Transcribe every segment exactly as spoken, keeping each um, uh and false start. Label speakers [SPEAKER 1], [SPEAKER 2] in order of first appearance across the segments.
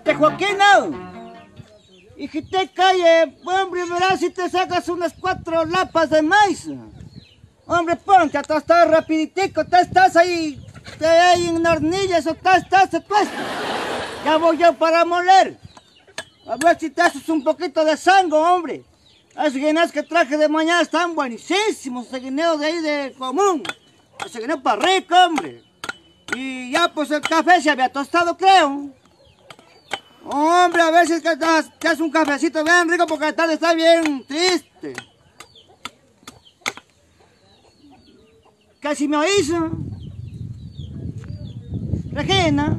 [SPEAKER 1] Este Joaquín, no. Hijita, calle, hombre, verás si te sacas unas cuatro lapas de maíz. Hombre, ponte a tostar rapiditico, te estás ahí, te hay en una hornilla, eso te estás, se tuesta. Ya voy yo para moler. A ver si te haces un poquito de sangre, hombre. Esos guineos que traje de mañana están buenísimos, esos guineos de ahí de común. Ese guineo para rico, hombre. Y ya pues el café se había tostado, creo. Hombre, a ver si es que te haces un cafecito bien rico porque la tarde está bien triste. Casi me oís. Regina.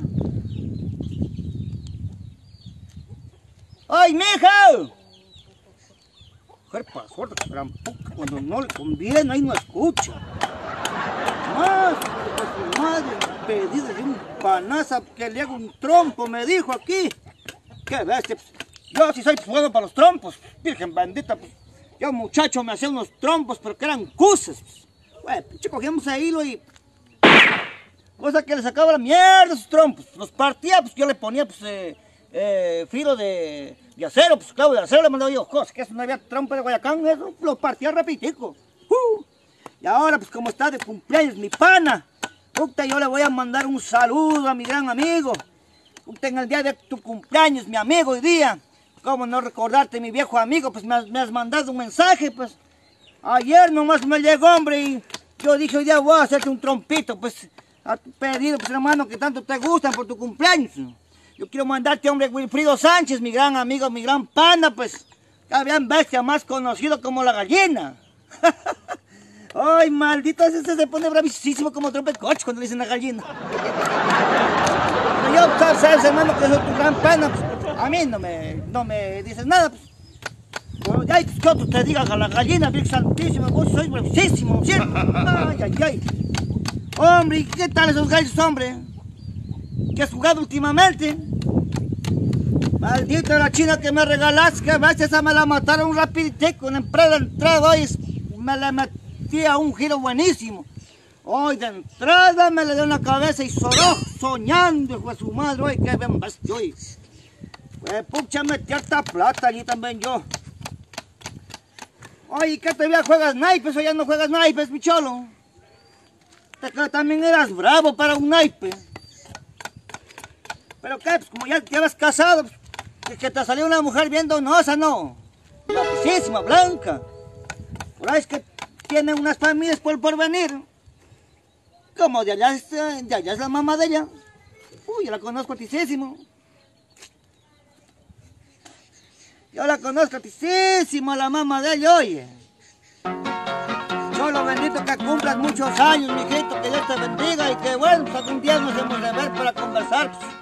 [SPEAKER 1] ¡Ay, mija! Mujer para suerte, que gran puta, cuando no le conviene, ahí no escucha. Más, pues su madre, pedida de un panaza que le hago un trompo, me dijo aquí. Qué bestia, pues, yo sí soy bueno para los trompos, virgen bendita, pues. Yo muchacho me hacía unos trompos, pero que eran cuses. Pues. Bueno, pinche cogíamos a hilo y... cosa que le sacaba la mierda a esos trompos. Los partía, pues yo le ponía, pues... Eh, Eh, filo de, de acero, pues clavo de acero le mandaba yo, cosas que eso no había trompa de Guayacán, eso lo partía rapidito. Uh, y ahora, pues como está de cumpleaños mi pana, puta, yo le voy a mandar un saludo a mi gran amigo. Puta, en el día de tu cumpleaños, mi amigo, hoy día, cómo no recordarte, mi viejo amigo, pues me has, me has mandado un mensaje, pues. Ayer nomás me llegó, hombre, y yo dije, hoy día voy a hacerte un trompito, pues, a tu pedido, pues hermano, que tanto te gustan por tu cumpleaños. Yo quiero mandarte, hombre, Wilfrido Sánchez, mi gran amigo, mi gran pana, pues, ya bien bestia, más conocido como la gallina. Ay, maldito, ese se pone bravísimo como trompa de coche cuando le dicen la gallina. Pero yo, sabes, sabes, hermano, que soy tu gran pana, pues, a mí no me, no me dices nada, pues. Bueno, ya, pues, que otro te diga a la gallina, bien santísima, vos sois bravísimo, ¿cierto? Ay, ay, ay. Hombre, ¿y qué tal esos gallos, hombre? ¿Qué has jugado últimamente? Maldita la china que me regalaste, que a veces esa me la mataron rapidito, en la entrada hoy me le metí a un giro buenísimo. Hoy de entrada me le dio en la cabeza y soró soñando, hijo de su madre, hoy qué bien bestia hoy. Pues pucha, metí harta plata allí también yo. Oye, ¿qué todavía juegas naipes o ya no juegas naipes, mi cholo? Te que también eras bravo para un naipe. Pero qué, pues como ya te habías casado, pues, que te salió una mujer bien donosa, ¿no? Guapísima, blanca. Por ahí es que tiene unas familias por porvenir. Como de allá, es, de allá es la mamá de ella. Uy, yo la conozco altísimo. Yo la conozco altísimo, la mamá de ella, oye. Cholo bendito, que cumplas muchos años, mijito, que Dios te bendiga y que bueno, pues algún día nos hemos de ver para conversar. Pues.